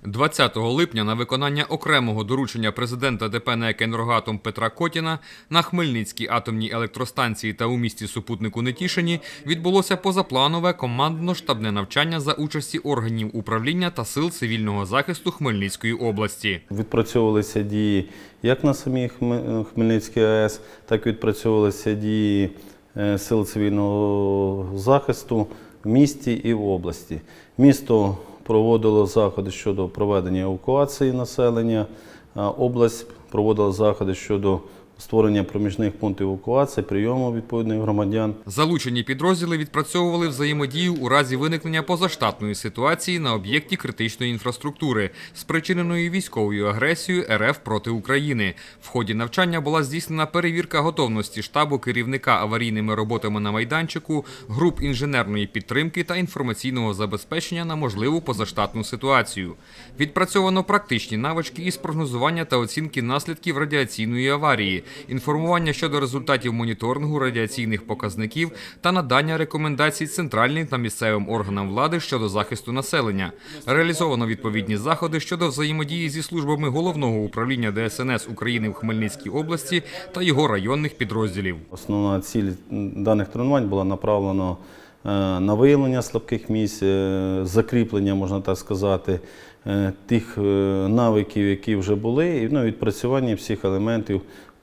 20 липня на виконання окремого доручення президента ДП НЕК «Енергоатом» Петра Котіна на Хмельницькій атомній електростанції та у місті супутнику Нетішині відбулося позапланове командно-штабне навчання за участі органів управління та сил цивільного захисту Хмельницької області. Відпрацьовувалися дії як на самій Хмельницькій АЕС, так і відпрацьовувалися дії сил цивільного захисту в місті і в області. Місто проводило заходи щодо проведення евакуації населення, область проводила заходи щодо створення проміжних пунктів евакуації, прийому відповідних громадян. Залучені підрозділи відпрацьовували взаємодію у разі виникнення позаштатної ситуації на об'єкті критичної інфраструктури, спричиненої військовою агресією РФ проти України. В ході навчання була здійснена перевірка готовності штабу керівника аварійними роботами на майданчику, груп інженерної підтримки та інформаційного забезпечення на можливу позаштатну ситуацію. Відпрацьовано практичні навички із прогнозування та оцінки наслідків радіаційної аварії, інформування щодо результатів моніторингу радіаційних показників та надання рекомендацій центральним та місцевим органам влади щодо захисту населення. Реалізовано відповідні заходи щодо взаємодії зі службами Головного управління ДСНС України в Хмельницькій області та його районних підрозділів. Основна ціль даних тренувань була направлена на виявлення слабких місць, закріплення, можна так сказати, тих навиків, які вже були, і відпрацювання всіх елементів,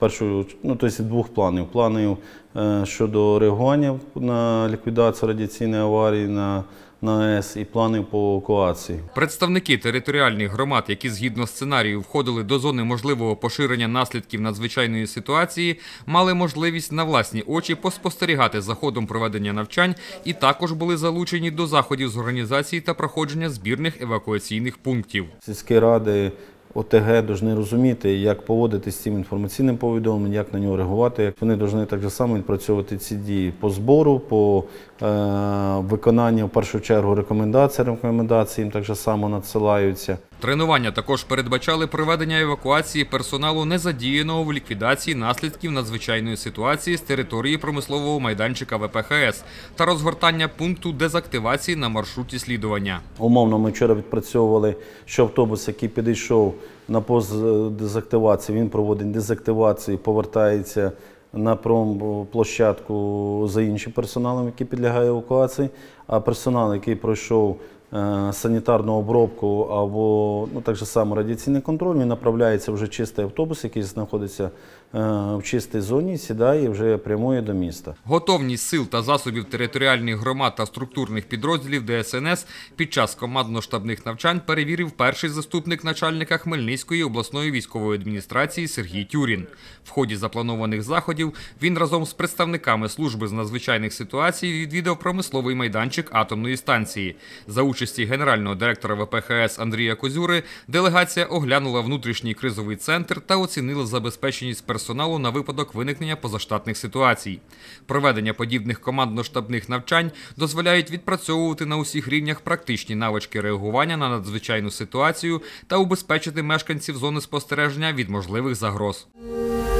тобто двох планів. Планів щодо реагування на ліквідацію радіаційної аварії на АЕС і планів по евакуації. Представники територіальних громад, які згідно сценарію входили до зони можливого поширення наслідків надзвичайної ситуації, мали можливість на власні очі поспостерігати за ходом проведення навчань і також були залучені до заходів з організації та проходження збірних евакуаційних пунктів. Сільські ради, ОТГ повинні розуміти, як поводитися з цим інформаційним повідомленням, як на нього реагувати. Вони повинні так само відпрацьовувати ці дії по збору, по виконанню, в першу чергу, рекомендацій їм так само надсилаються. Тренування також передбачали проведення евакуації персоналу, не задіяного в ліквідації наслідків надзвичайної ситуації з території промислового майданчика ВПХС та розгортання пункту дезактивації на маршруті слідування. Умовно, ми вчора відпрацьовували, що автобус, який підійшов на пост дезактивації, він проводить дезактивацію, повертається на промплощадку за іншим персоналом, який підлягає евакуації, а персонал, який пройшов санітарну обробку або так само радіаційний контроль, він направляється вже чистий автобус, який знаходиться в чистій зоні, сідає і вже прямує до міста. Готовність сил та засобів територіальних громад та структурних підрозділів ДСНС під час командно-штабних навчань перевірив перший заступник начальника Хмельницької обласної військової адміністрації Сергій Тюрін. В ході запланованих заходів він разом з представниками служби з надзвичайних ситуацій відвідав промисловий майданчик атомної станції. За участі генерального директора ВПХС Андрія Козюри делегація оглянула внутрішній кризовий центр та оцінила забезпеченість персоналу на випадок виникнення позаштатних ситуацій. Проведення подібних командно-штабних навчань дозволяють відпрацьовувати на усіх рівнях практичні навички реагування на надзвичайну ситуацію та убезпечити мешканців зони спостереження від можливих загроз.